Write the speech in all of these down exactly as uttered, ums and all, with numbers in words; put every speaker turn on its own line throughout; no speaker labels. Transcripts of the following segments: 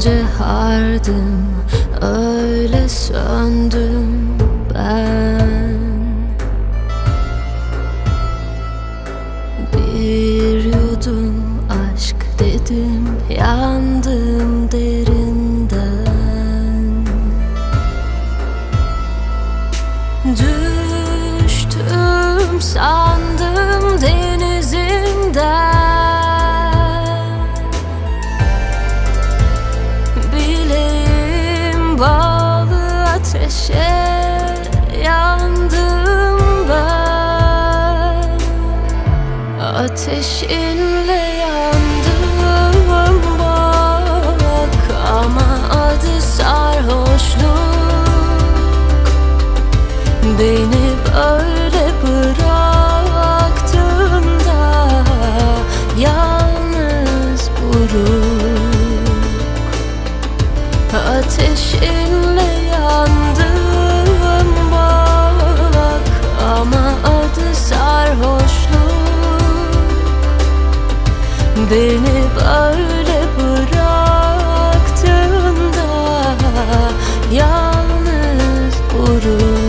Öylece hardım, öyle söndüm ben. Bir yudum aşk dedim, yandım derinden. Düştüm sandım denizinden. Bileğim bağlı ateşe yandım ben. Ateşinle yandım bak, ama adı sarhoşluk. Beni böyle bıraktın da yalnız buruk. Ateşinle yandım bak, ama adı sarhoşluk. Beni böyle bıraktın da yalnız buruk.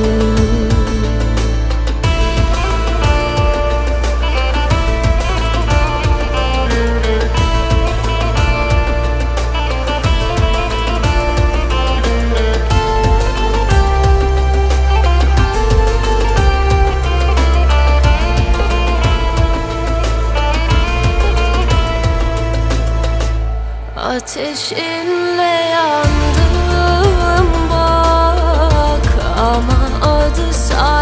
Ateşinle yandım bak, ama adı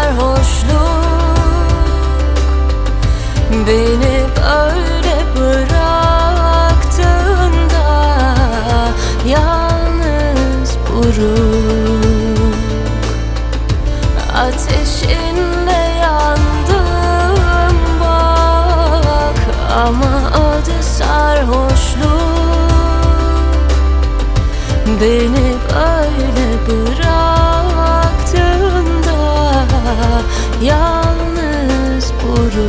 sarhoşluk. Beni böyle bıraktın da yalnız buruk. Ateşinle yandım bak, ama adı sarhoşluk. Beni böyle bıraktın da yalnız buruk.